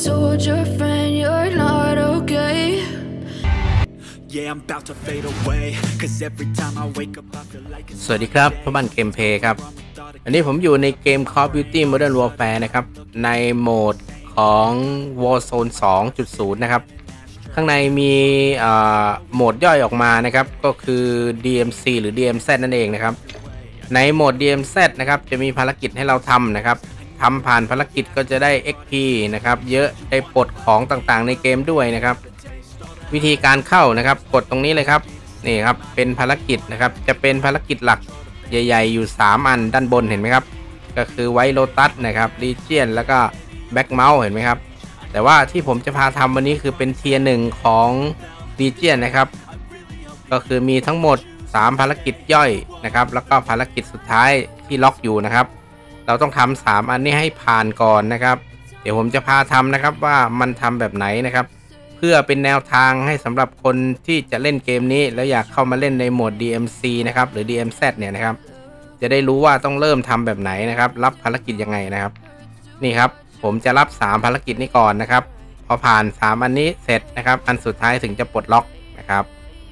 told your friend you're not okay. Yeah, I'm about to fade away. Cause every time I wake up I feel like it's สวัสดีครับพ่อบ้านเกมเพลย์ครับอันนี้ผมอยู่ในเกม Call of Duty Modern Warfare นะครับในโหมดของ Warzone 2.0 นะครับข้างในมีโหมดย่อยออกมานะครับก็คือ DMC หรือ DMZ นั่นเองนะครับในโหมด DMZ นะครับจะมีภารกิจให้เราทำนะครับทำผ่านภารกิจก็จะได้ XP นะครับเยอะได้ปลดของต่างๆในเกมด้วยนะครับวิธีการเข้านะครับกดตรงนี้เลยครับนี่ครับเป็นภารกิจนะครับจะเป็นภารกิจหลักใหญ่ๆอยู่3อันด้านบนเห็นไหมครับก็คือไวโรตัสนะครับลีเจียนแล้วก็แบ็กเมาส์เห็นไหมครับแต่ว่าที่ผมจะพาทำวันนี้คือเป็นเทียร์1ของลีเจียนนะครับก็คือมีทั้งหมด3ภารกิจย่อยนะครับแล้วก็ภารกิจสุดท้ายที่ล็อกอยู่นะครับเราต้องทำ3อันนี้ให้ผ่านก่อนนะครับเดี๋ยวผมจะพาทำนะครับว่ามันทำแบบไหนนะครับเพื่อเป็นแนวทางให้สำหรับคนที่จะเล่นเกมนี้แล้วอยากเข้ามาเล่นในโหมด DMC นะครับหรือ DMZ เนี่ยนะครับจะได้รู้ว่าต้องเริ่มทำแบบไหนนะครับรับภารกิจยังไงนะครับนี่ครับผมจะรับ3ภารกิจนี้ก่อนนะครับพอผ่าน3อันนี้เสร็จนะครับอันสุดท้ายถึงจะปลดล็อกนะครับ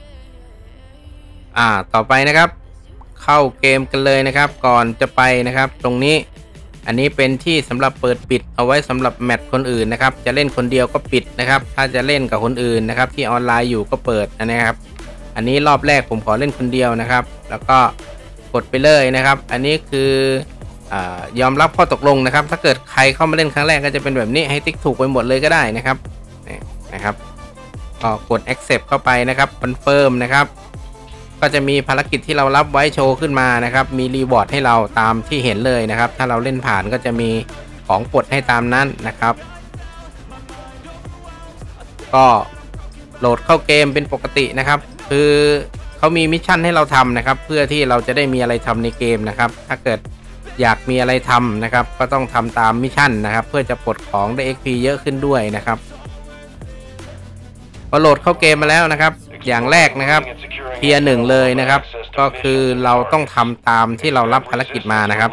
ต่อไปนะครับเข้าเกมกันเลยนะครับก่อนจะไปนะครับตรงนี้อันนี้เป็นที่สำหรับเปิดปิดเอาไว้สำหรับแมตช์คนอื่นนะครับจะเล่นคนเดียวก็ปิดนะครับถ้าจะเล่นกับคนอื่นนะครับที่ออนไลน์อยู่ก็เปิดนะครับอันนี้รอบแรกผมขอเล่นคนเดียวนะครับแล้วก็กดไปเลยนะครับอันนี้คือยอมรับข้อตกลงนะครับถ้าเกิดใครเข้ามาเล่นครั้งแรกก็จะเป็นแบบนี้ให้ติ๊กถูกไปหมดเลยก็ได้นะครับนะครับก็กด accept เข้าไปนะครับ confirm นะครับก็จะมีภารกิจที่เรารับไว้โชว์ขึ้นมานะครับมีรีวอร์ดให้เราตามที่เห็นเลยนะครับถ้าเราเล่นผ่านก็จะมีของปลดให้ตามนั้นนะครับก็โหลดเข้าเกมเป็นปกตินะครับคือเขามีมิชชั่นให้เราทำนะครับเพื่อที่เราจะได้มีอะไรทำในเกมนะครับถ้าเกิดอยากมีอะไรทำนะครับก็ต้องทำตามมิชชั่นนะครับเพื่อจะปลดของได้ XP เยอะขึ้นด้วยนะครับพอโหลดเข้าเกมมาแล้วนะครับอย่างแรกนะครับเทียร์1เลยนะครับก็คือเราต้องทำตามที่เรารับภารกิจมานะครับ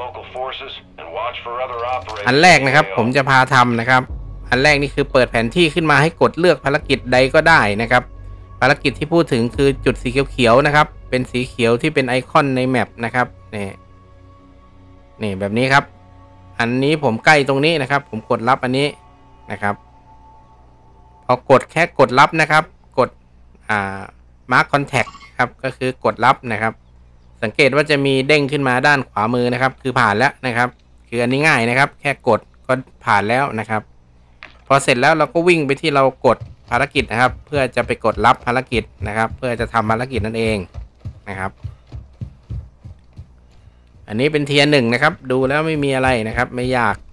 อันแรกนะครับผมจะพาทำนะครับอันแรกนี่คือเปิดแผนที่ขึ้นมาให้กดเลือกภารกิจใดก็ได้นะครับภารกิจที่พูดถึงคือจุดสีเขียวๆนะครับเป็นสีเขียวที่เป็นไอคอนในแมปนะครับนี่แบบนี้ครับอันนี้ผมใกล้ตรงนี้นะครับผมกดรับอันนี้นะครับพอกดแค่กดรับนะครับกดMark Contact ครับก็คือกดรับนะครับสังเกตว่าจะมีเด้งขึ้นมาด้านขวามือนะครับคือผ่านแล้วนะครับคืออันนี้ง่ายนะครับแค่กดก็ผ่านแล้วนะครับพอเสร็จแล้วเราก็วิ่งไปที่เรากดภารกิจนะครับเพื่อจะไปกดรับภารกิจนะครับเพื่อจะทำภารกิจนั่นเองนะครับอันนี้เป็นเทียร์1นะครับดูแล้วไม่มีอะไรนะครับไม่ยาก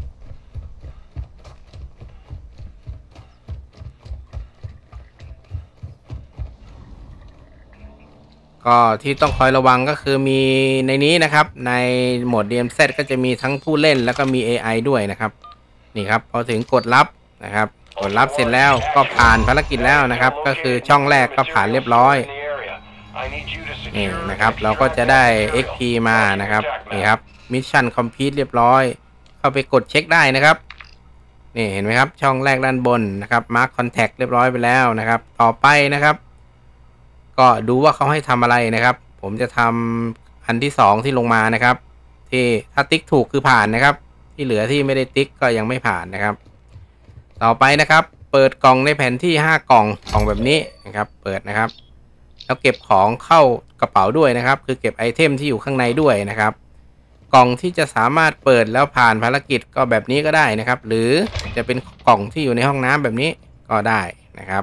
ก็ที่ต้องคอยระวังก็คือมีในนี้นะครับในโหมด DMZ ก็จะมีทั้งผู้เล่นแล้วก็มี AI ด้วยนะครับนี่ครับพอถึงกดรับนะครับกดรับเสร็จแล้วก็ผ่านภารกิจแล้วนะครับก็คือช่องแรกก็ผ่านเรียบร้อยนี่นะครับเราก็จะได้ XP มานะครับนี่ครับมิชชั่นคอมพลีทเรียบร้อยเข้าไปกดเช็คได้นะครับนี่เห็นไหมครับช่องแรกด้านบนนะครับ Mark Contact เรียบร้อยไปแล้วนะครับต่อไปนะครับก็ดูว่าเขาให้ทำอะไรนะครับผมจะทำอันที่2ที่ลงมานะครับที่ถ้าติ๊กถูกคือผ่านนะครับที่เหลือที่ไม่ได้ติ๊กก็ยังไม่ผ่านนะครับต่อไปนะครับเปิดกล่องในแผนที่5กล่องแบบนี้นะครับเปิดนะครับแล้วเก็บของเข้ากระเป๋าด้วยนะครับคือเก็บไอเทมที่อยู่ข้างในด้วยนะครับกล่องที่จะสามารถเปิดแล้วผ่านภารกิจก็แบบนี้ก็ได้นะครับหรือจะเป็นกล่องที่อยู่ในห้องน้ำแบบนี้ก็ได้นะครับ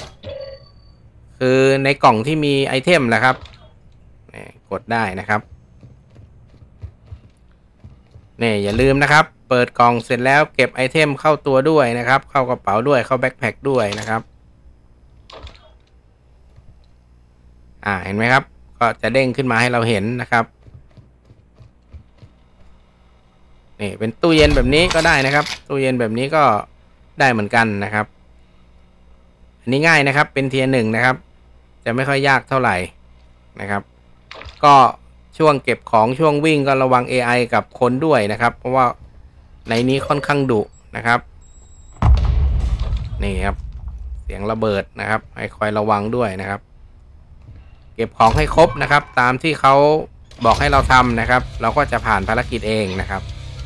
คือในกล่องที่มีไอเทมนะครับกดได้นะครับนี่อย่าลืมนะครับเปิดกล่องเสร็จแล้วเก็บไอเทมเข้าตัวด้วยนะครับเข้ากระเป๋าด้วยเข้าแบ็คแพ็คด้วยนะครับเห็นไหมครับก็จะเด้งขึ้นมาให้เราเห็นนะครับนี่เป็นตู้เย็นแบบนี้ก็ได้นะครับตู้เย็นแบบนี้ก็ได้เหมือนกันนะครับอันนี้ง่ายนะครับเป็นเทียร์1นะครับจะไม่ค่อยยากเท่าไหร่นะครับก็ช่วงเก็บของช่วงวิ่งก็ระวัง AI กับคนด้วยนะครับเพราะว่าในนี้ค่อนข้างดุนะครับนี่ครับเสียงระเบิดนะครับให้คอยระวังด้วยนะครับเก็บของให้ครบนะครับตามที่เขาบอกให้เราทำนะครับเราก็จะผ่านภารกิจเองนะครับ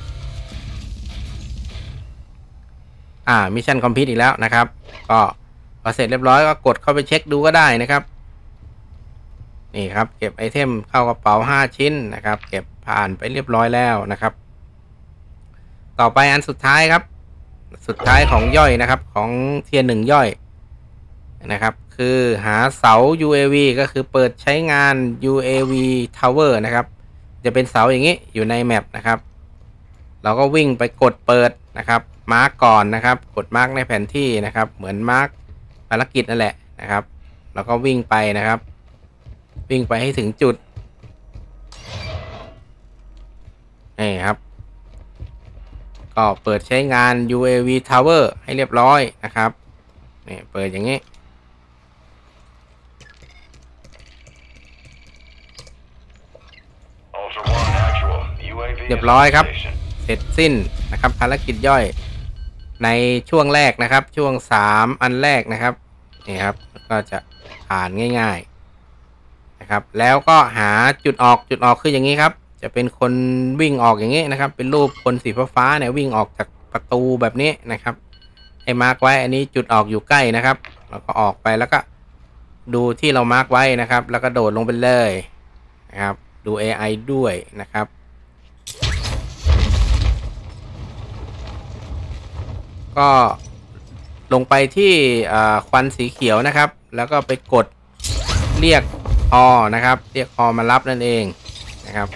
มิชชั่นคอมพลีทอีกแล้วนะครับก็พอเสร็จเรียบร้อยก็กดเข้าไปเช็คดูก็ได้นะครับนี่ครับเก็บไอเทมเข้ากระเป๋า5ชิ้นนะครับเก็บผ่านไปเรียบร้อยแล้วนะครับต่อไปอันสุดท้ายครับสุดท้ายของย่อยนะครับของเทียร์1ย่อยนะครับคือหาเสา UAV ก็คือเปิดใช้งาน UAV Tower นะครับจะเป็นเสาอย่างนี้อยู่ในแมปนะครับเราก็วิ่งไปกดเปิดนะครับมาร์กก่อนนะครับกดมาร์กในแผนที่นะครับเหมือนมาร์กภารกิจนั่นแหละนะครับแล้วก็วิ่งไปนะครับวิ่งไปให้ถึงจุดนี่ครับก็เปิดใช้งาน UAV Tower ให้เรียบร้อยนะครับนี่เปิดอย่างนี้เรียบร้อยครับเสร็จสิ้นนะครับภารกิจย่อยในช่วงแรกนะครับช่วง3อันแรกนะครับนี่ครับก็จะผ่านง่ายๆนะครับแล้วก็หาจุดออกคืออย่างนี้ครับจะเป็นคนวิ่งออกอย่างนี้นะครับเป็นรูปคนสีฟ้าเนี่ยวิ่งออกจากประตูแบบนี้นะครับให้มาร์กไว้อันนี้จุดออกอยู่ใกล้นะครับเราก็ออกไปแล้วก็ดูที่เรามาร์กไว้นะครับแล้วก็โดดลงไปเลยนะครับดู AI ด้วยนะครับก็ลงไปที่ควันสีเขียวนะครับแล้วก็ไปกดเรียกฮอนะครับเรียกฮอมารับนั่นเองนะครับ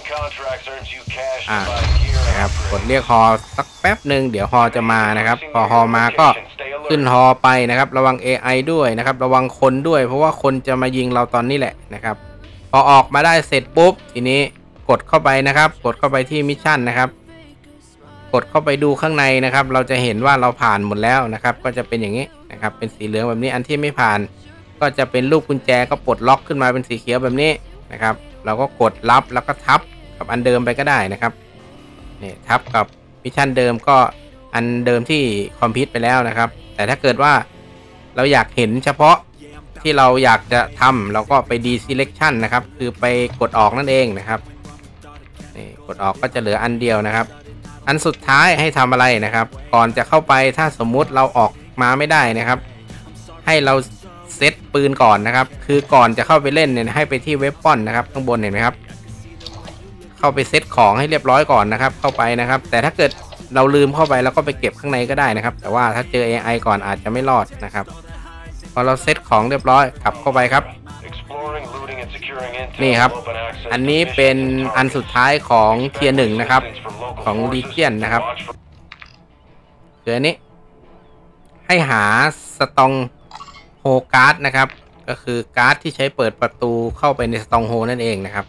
นะครับกดเรียกฮอสักแป๊บหนึ่งเดี๋ยวฮอจะมานะครับพอฮอมาก็ขึ้นฮอไปนะครับระวัง AI ด้วยนะครับระวังคนด้วยเพราะว่าคนจะมายิงเราตอนนี้แหละนะครับพอออกมาได้เสร็จปุ๊บทีนี้กดเข้าไปนะครับกดเข้าไปที่มิชชั่นนะครับกดเข้าไปดูข้างในนะครับเราจะเห็นว่าเราผ่านหมดแล้วนะครับก็จะเป็นอย่างนี้นะครับเป็นสีเหลืองแบบนี้อันที่ไม่ผ่านก็จะเป็นรูปกุญแจก็ปลดล็อกขึ้นมาเป็นสีเขียวแบบนี้นะครับเราก็กดรับแล้วก็ทับกับอันเดิมไปก็ได้นะครับนี่ทับกับมิชชั่นเดิมก็อันเดิมที่คอมพิวต์ไปแล้วนะครับแต่ถ้าเกิดว่าเราอยากเห็นเฉพาะที่เราอยากจะทำเราก็ไป deselection นะครับคือไปกดออกนั่นเองนะครับนี่กดออกก็จะเหลืออันเดียวนะครับอันสุดท้ายให้ทำอะไรนะครับก่อนจะเข้าไปถ้าสมมุติเราออกมาไม่ได้นะครับให้เราเซตปืนก่อนนะครับคือก่อนจะเข้าไปเล่นเนี่ยให้ไปที่เว็บป้อนนะครับข้างบนเห็นไหมครับเข้าไปเซตของให้เรียบร้อยก่อนนะครับเข้าไปนะครับแต่ถ้าเกิดเราลืมเข้าไปแล้วก็ไปเก็บข้างในก็ได้นะครับแต่ว่าถ้าเจอ AI ก่อนอาจจะไม่รอดนะครับพอเราเซตของเรียบร้อยกลับเข้าไปครับนี่ครับอันนี้เป็นอันสุดท้ายของเทียร์1นะครับของลีเจียนนะครับคืออันนี้ให้หาสตองโฮการ์ดนะครับก็คือการ์ดที่ใช้เปิดประตูเข้าไปในสตองโฮนั่นเองนะครับ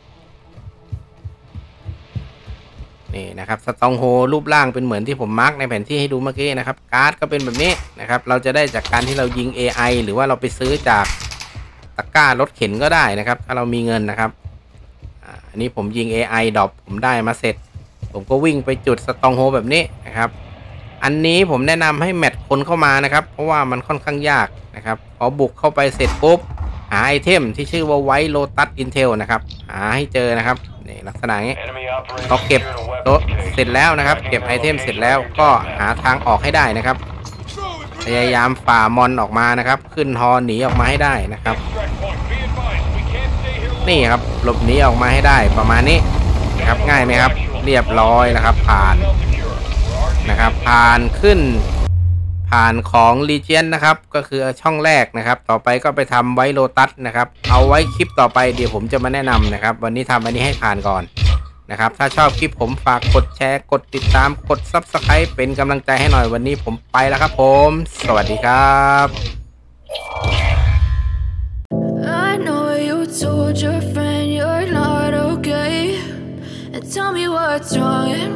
นี่นะครับสตองโฮรูปร่างเป็นเหมือนที่ผมมาร์กในแผนที่ให้ดูเมื่อกี้นะครับการ์ดก็เป็นแบบนี้นะครับเราจะได้จากการที่เรายิง AI หรือว่าเราไปซื้อจากตะกร้ารถเข็นก็ได้นะครับถ้าเรามีเงินนะครับอันนี้ผมยิง AI ดรอปผมได้มาเสร็จผมก็วิ่งไปจุดสตองโฮแบบนี้นะครับอันนี้ผมแนะนำให้แมทคนเข้ามานะครับเพราะว่ามันค่อนข้างยากนะครับพอบุกเข้าไปเสร็จปุ๊บหาไอเทมที่ชื่อว่าไวท์โลตัสอินเทลนะครับหาให้เจอนะครับนี่ลักษณะนี้พอเก็บเสร็จแล้วนะครับเก็บไอเทมเสร็จแล้วก็หาทางออกให้ได้นะครับพยายามฝ่ามอนออกมานะครับขึ้นฮอหนีออกมาให้ได้นะครับนี่ครับหลบหนีออกมาให้ได้ประมาณนี้นะครับง่ายไหมครับเรียบร้อยแล้วครับผ่านนะครับผ่านขึ้นผ่านของ Legion นะครับก็คือช่องแรกนะครับต่อไปก็ไปทำไว้โลตัสนะครับเอาไว้คลิปต่อไปเดี๋ยวผมจะมาแนะนำนะครับวันนี้ทำอันนี้ให้ผ่านก่อนนะครับถ้าชอบคลิปผมฝากกดแชร์กดติดตามกด Subscribe เป็นกำลังใจให้หน่อยวันนี้ผมไปแล้วครับผมสวัสดีครับ I know you told your friend you're not okay, and tell me what's wrong.